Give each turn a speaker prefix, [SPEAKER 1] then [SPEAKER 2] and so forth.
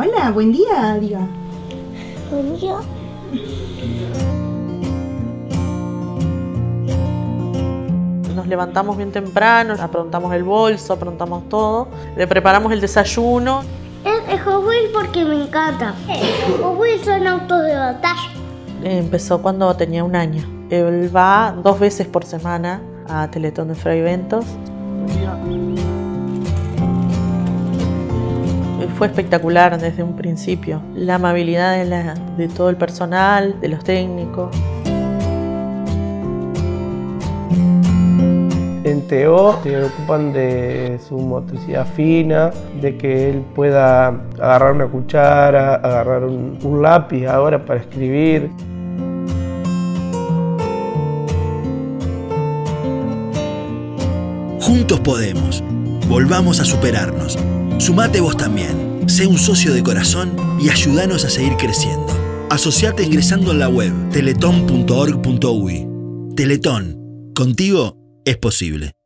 [SPEAKER 1] Hola, buen día, diga.
[SPEAKER 2] Buen día.
[SPEAKER 3] Nos levantamos bien temprano, aprontamos el bolso, aprontamos todo, le preparamos el desayuno.
[SPEAKER 2] Es Hot Wheels porque me encanta. Hot Wheels son autos de batalla.
[SPEAKER 3] Empezó cuando tenía 1 año. Él va 2 veces por semana a Teletón de Fraiventos. Fue espectacular desde un principio. La amabilidad de todo el personal, de los técnicos.
[SPEAKER 4] En TO se ocupan de su motricidad fina, de que él pueda agarrar una cuchara, agarrar un lápiz ahora para escribir.
[SPEAKER 5] Juntos podemos. Volvamos a superarnos. Sumate vos también. Sé un socio de corazón y ayúdanos a seguir creciendo. Asociate ingresando en la web teleton.org.uy. Teletón. Contigo es posible.